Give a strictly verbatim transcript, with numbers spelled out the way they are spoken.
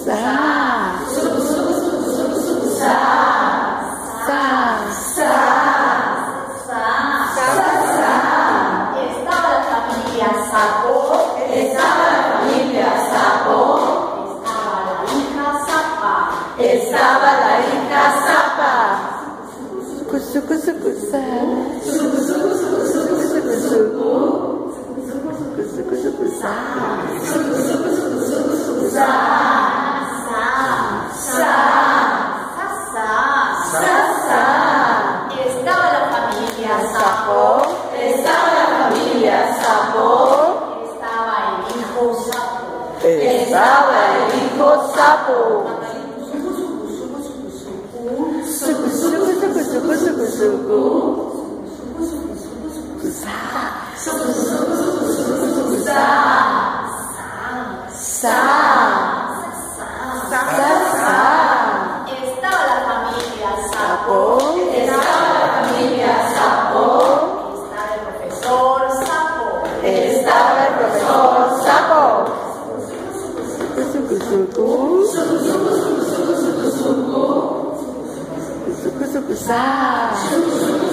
sa, sa, sa, sa, Estaba la familia Sapo. estaba la familia Sapo, Estaba la hija Zapa. estaba la hija Zapa. Suku, suku, suku, sa, suku, suku, suku, suku, suku, suku, suku, suku, suku, sa, suku, suku, suku, suku, suku, sa, Sa, sa, sa, sa, sa. Estaba la familia Sapo. Estaba la familia Sapo, Estaba el hijo Sapo. estaba el hijo Sapo. Suku, suku, suku, suku, suku, suku. Sa, suku, suku, suku, suku, suku, sa, sa, sa, sa. Estaba la familia Sapo. Estaba la familia Sapo, Estaba el profesor Sapo. estaba el profesor Sapo. Suku, suku, suku, suku, suku, suku, suku, suku, suku, sa.